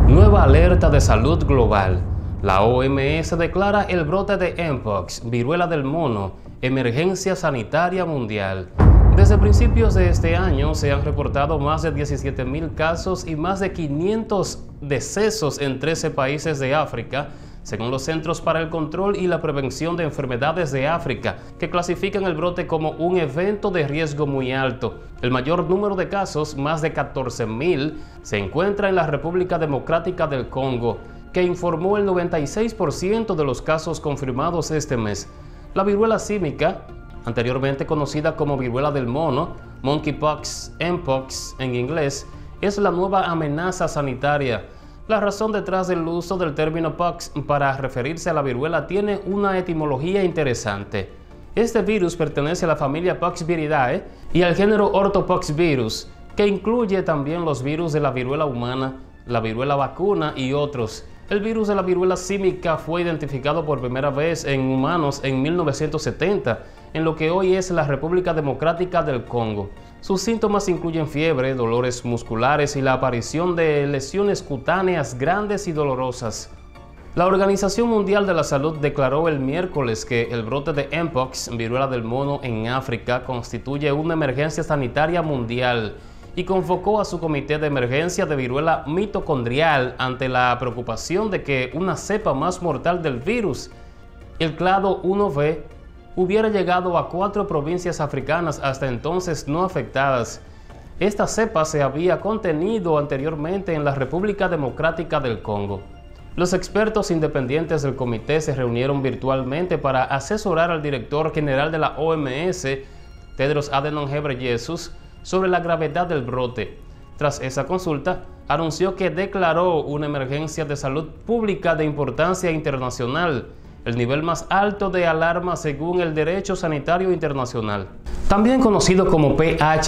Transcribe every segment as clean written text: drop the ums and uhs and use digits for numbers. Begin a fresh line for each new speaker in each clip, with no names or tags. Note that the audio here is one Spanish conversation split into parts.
Nueva alerta de salud global. La OMS declara el brote de Mpox, viruela del mono, emergencia sanitaria mundial. Desde principios de este año se han reportado más de 17.000 casos y más de 500 decesos en 13 países de África, según los Centros para el Control y la Prevención de Enfermedades de África, que clasifican el brote como un evento de riesgo muy alto. El mayor número de casos, más de 14.000, se encuentra en la República Democrática del Congo, que informó el 96% de los casos confirmados este mes. La viruela símica, anteriormente conocida como viruela del mono, monkeypox, Mpox en inglés, es la nueva amenaza sanitaria. La razón detrás del uso del término pox para referirse a la viruela tiene una etimología interesante. Este virus pertenece a la familia Poxviridae y al género Orthopoxvirus, que incluye también los virus de la viruela humana, la viruela vacuna y otros. El virus de la viruela símica fue identificado por primera vez en humanos en 1970, en lo que hoy es la República Democrática del Congo. Sus síntomas incluyen fiebre, dolores musculares y la aparición de lesiones cutáneas grandes y dolorosas. La Organización Mundial de la Salud declaró el miércoles que el brote de Mpox, viruela del mono en África, constituye una emergencia sanitaria mundial y convocó a su comité de emergencia de viruela mitocondrial ante la preocupación de que una cepa más mortal del virus, el clado 1B, hubiera llegado a 4 provincias africanas hasta entonces no afectadas. Esta cepa se había contenido anteriormente en la República Democrática del Congo. Los expertos independientes del comité se reunieron virtualmente para asesorar al director general de la OMS, Tedros Adhanom Ghebreyesus, sobre la gravedad del brote. Tras esa consulta, anunció que declaró una emergencia de salud pública de importancia internacional, el nivel más alto de alarma según el derecho sanitario internacional. También conocido como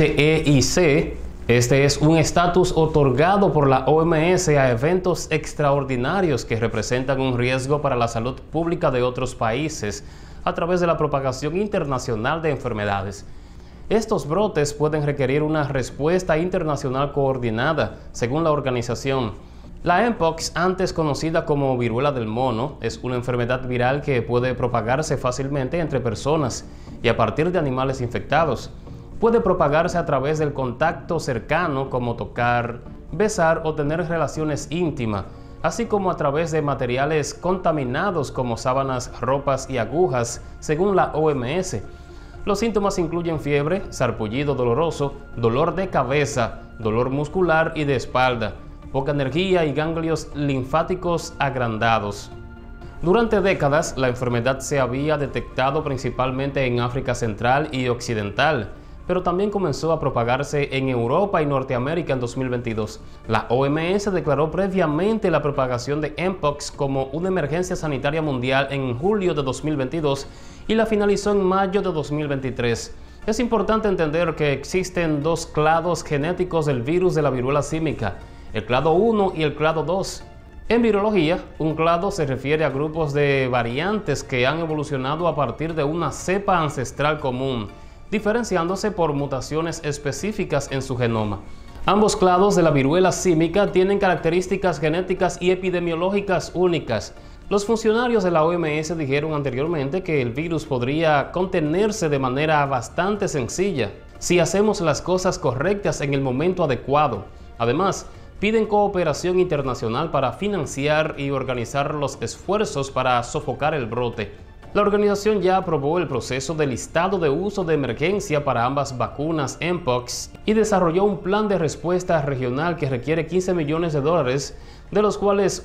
PHEIC, este es un estatus otorgado por la OMS a eventos extraordinarios que representan un riesgo para la salud pública de otros países a través de la propagación internacional de enfermedades. Estos brotes pueden requerir una respuesta internacional coordinada, según la organización. La Mpox, antes conocida como viruela del mono, es una enfermedad viral que puede propagarse fácilmente entre personas y a partir de animales infectados. Puede propagarse a través del contacto cercano, como tocar, besar o tener relaciones íntimas, así como a través de materiales contaminados como sábanas, ropas y agujas, según la OMS. Los síntomas incluyen fiebre, sarpullido doloroso, dolor de cabeza, dolor muscular y de espalda, poca energía y ganglios linfáticos agrandados. Durante décadas, la enfermedad se había detectado principalmente en África Central y Occidental, pero también comenzó a propagarse en Europa y Norteamérica en 2022. La OMS declaró previamente la propagación de Mpox como una emergencia sanitaria mundial en julio de 2022 y la finalizó en mayo de 2023. Es importante entender que existen dos clados genéticos del virus de la viruela símica, el clado 1 y el clado 2. En virología, un clado se refiere a grupos de variantes que han evolucionado a partir de una cepa ancestral común, diferenciándose por mutaciones específicas en su genoma. Ambos clados de la viruela símica tienen características genéticas y epidemiológicas únicas. Los funcionarios de la OMS dijeron anteriormente que el virus podría contenerse de manera bastante sencilla si hacemos las cosas correctas en el momento adecuado. Además, piden cooperación internacional para financiar y organizar los esfuerzos para sofocar el brote. La organización ya aprobó el proceso de listado de uso de emergencia para ambas vacunas Mpox y desarrolló un plan de respuesta regional que requiere $15 millones, de los cuales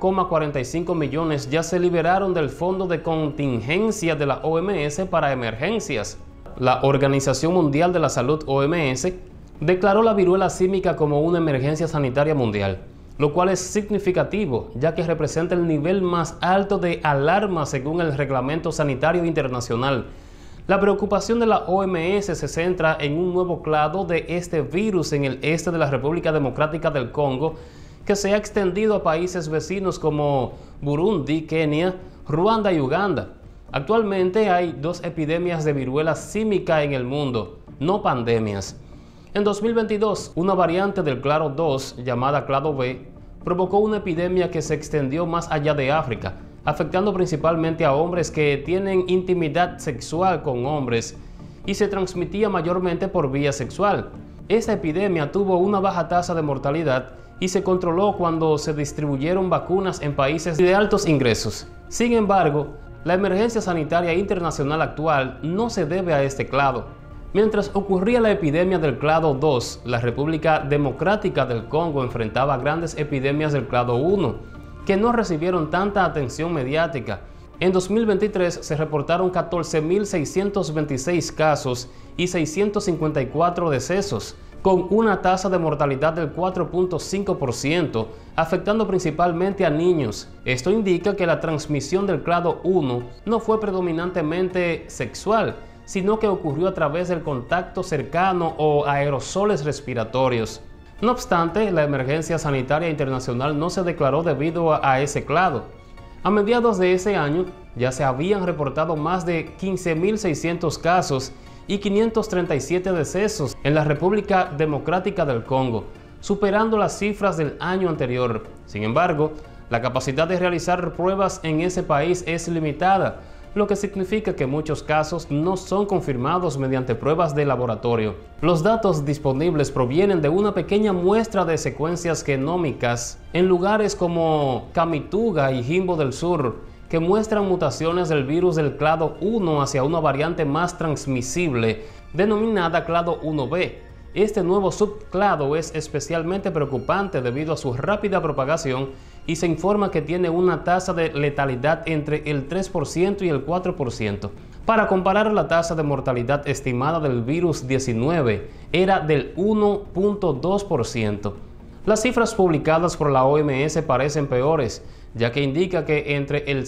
1,45 millones ya se liberaron del Fondo de Contingencia de la OMS para emergencias. La Organización Mundial de la Salud OMS declaró la viruela símica como una emergencia sanitaria mundial, lo cual es significativo, ya que representa el nivel más alto de alarma según el Reglamento Sanitario Internacional. La preocupación de la OMS se centra en un nuevo clado de este virus en el este de la República Democrática del Congo, que se ha extendido a países vecinos como Burundi, Kenia, Ruanda y Uganda. Actualmente hay 2 epidemias de viruela símica en el mundo, no pandemias. En 2022, una variante del clado 2, llamada clado B, provocó una epidemia que se extendió más allá de África, afectando principalmente a hombres que tienen intimidad sexual con hombres y se transmitía mayormente por vía sexual. Esta epidemia tuvo una baja tasa de mortalidad y se controló cuando se distribuyeron vacunas en países de altos ingresos. Sin embargo, la emergencia sanitaria internacional actual no se debe a este clado. Mientras ocurría la epidemia del clado 2, la República Democrática del Congo enfrentaba grandes epidemias del clado 1, que no recibieron tanta atención mediática. En 2023 se reportaron 14.626 casos y 654 decesos, con una tasa de mortalidad del 4.5%, afectando principalmente a niños. Esto indica que la transmisión del clado 1 no fue predominantemente sexual, sino que ocurrió a través del contacto cercano o aerosoles respiratorios. No obstante, la emergencia sanitaria internacional no se declaró debido a ese clado. A mediados de ese año ya se habían reportado más de 15.600 casos y 537 decesos en la República Democrática del Congo, superando las cifras del año anterior. Sin embargo, la capacidad de realizar pruebas en ese país es limitada, lo que significa que muchos casos no son confirmados mediante pruebas de laboratorio. Los datos disponibles provienen de una pequeña muestra de secuencias genómicas en lugares como Kamituga y Jimbo del Sur, que muestran mutaciones del virus del clado 1 hacia una variante más transmisible, denominada clado 1b. Este nuevo subclado es especialmente preocupante debido a su rápida propagación y se informa que tiene una tasa de letalidad entre el 3% y el 4%. Para comparar, la tasa de mortalidad estimada del virus 19 era del 1.2%. Las cifras publicadas por la OMS parecen peores, ya que indica que entre el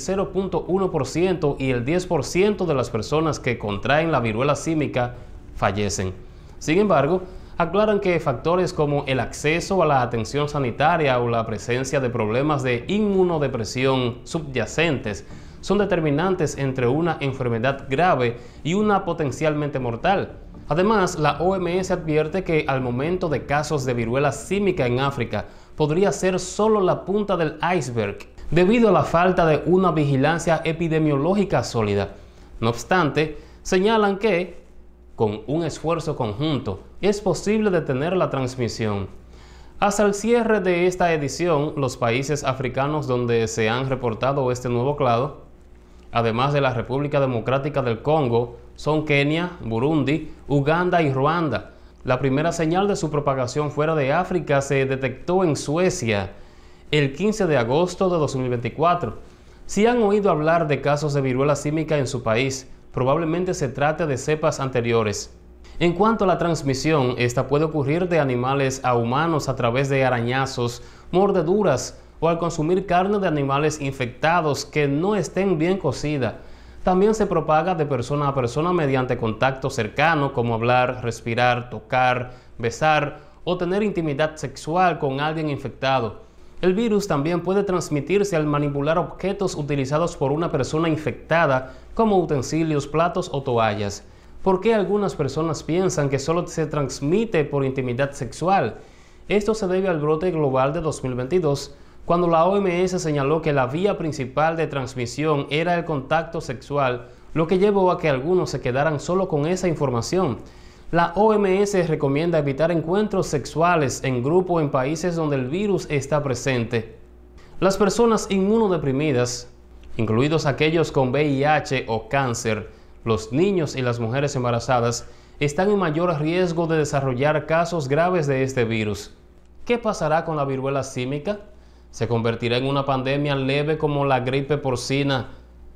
0.1% y el 10% de las personas que contraen la viruela símica fallecen. Sin embargo, aclaran que factores como el acceso a la atención sanitaria o la presencia de problemas de inmunodepresión subyacentes son determinantes entre una enfermedad grave y una potencialmente mortal. Además, la OMS advierte que al momento de casos de viruela símica en África podría ser solo la punta del iceberg, debido a la falta de una vigilancia epidemiológica sólida. No obstante, señalan que, con un esfuerzo conjunto, es posible detener la transmisión. Hasta el cierre de esta edición, los países africanos donde se han reportado este nuevo clado, además de la República Democrática del Congo, son Kenia, Burundi, Uganda y Ruanda. La primera señal de su propagación fuera de África se detectó en Suecia el 15 de agosto de 2024. Si han oído hablar de casos de viruela símica en su país, probablemente se trate de cepas anteriores. En cuanto a la transmisión, esta puede ocurrir de animales a humanos a través de arañazos, mordeduras o al consumir carne de animales infectados que no estén bien cocida. También se propaga de persona a persona mediante contacto cercano, como hablar, respirar, tocar, besar o tener intimidad sexual con alguien infectado. El virus también puede transmitirse al manipular objetos utilizados por una persona infectada, como utensilios, platos o toallas. ¿Por qué algunas personas piensan que solo se transmite por intimidad sexual? Esto se debe al brote global de 2022, cuando la OMS señaló que la vía principal de transmisión era el contacto sexual, lo que llevó a que algunos se quedaran solo con esa información. La OMS recomienda evitar encuentros sexuales en grupo en países donde el virus está presente. Las personas inmunodeprimidas, incluidos aquellos con VIH o cáncer, los niños y las mujeres embarazadas, están en mayor riesgo de desarrollar casos graves de este virus. ¿Qué pasará con la viruela símica? ¿Se convertirá en una pandemia leve como la gripe porcina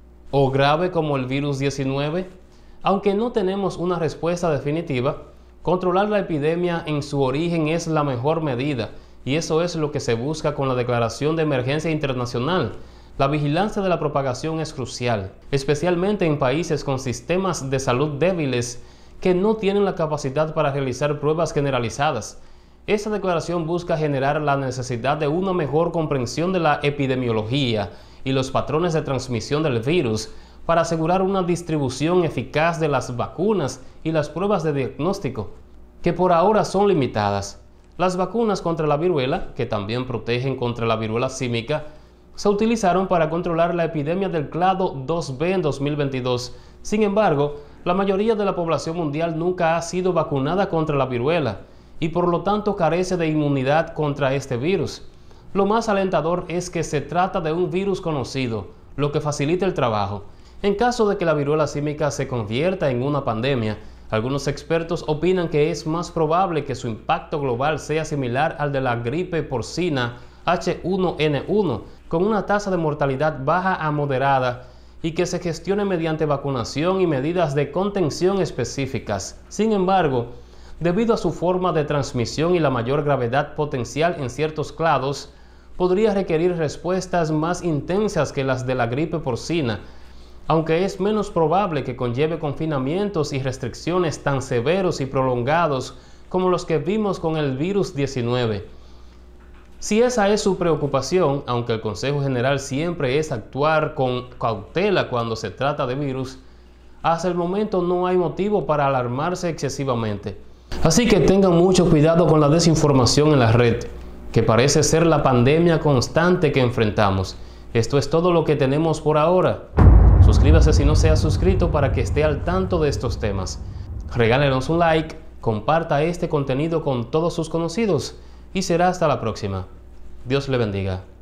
o grave como el virus 19? Aunque no tenemos una respuesta definitiva, controlar la epidemia en su origen es la mejor medida, y eso es lo que se busca con la declaración de emergencia internacional. La vigilancia de la propagación es crucial, especialmente en países con sistemas de salud débiles que no tienen la capacidad para realizar pruebas generalizadas. Esta declaración busca generar la necesidad de una mejor comprensión de la epidemiología y los patrones de transmisión del virus, para asegurar una distribución eficaz de las vacunas y las pruebas de diagnóstico, que por ahora son limitadas. Las vacunas contra la viruela, que también protegen contra la viruela símica, se utilizaron para controlar la epidemia del clado 2B en 2022. Sin embargo, la mayoría de la población mundial nunca ha sido vacunada contra la viruela y por lo tanto carece de inmunidad contra este virus. Lo más alentador es que se trata de un virus conocido, lo que facilita el trabajo. En caso de que la viruela símica se convierta en una pandemia, algunos expertos opinan que es más probable que su impacto global sea similar al de la gripe porcina H1N1, con una tasa de mortalidad baja a moderada y que se gestione mediante vacunación y medidas de contención específicas. Sin embargo, debido a su forma de transmisión y la mayor gravedad potencial en ciertos clados, podría requerir respuestas más intensas que las de la gripe porcina, aunque es menos probable que conlleve confinamientos y restricciones tan severos y prolongados como los que vimos con el virus 19. Si esa es su preocupación, aunque el consejo general siempre es actuar con cautela cuando se trata de virus, hasta el momento no hay motivo para alarmarse excesivamente. Así que tengan mucho cuidado con la desinformación en la red, que parece ser la pandemia constante que enfrentamos. Esto es todo lo que tenemos por ahora. Suscríbase si no se ha suscrito para que esté al tanto de estos temas. Regálenos un like, comparta este contenido con todos sus conocidos y será hasta la próxima. Dios le bendiga.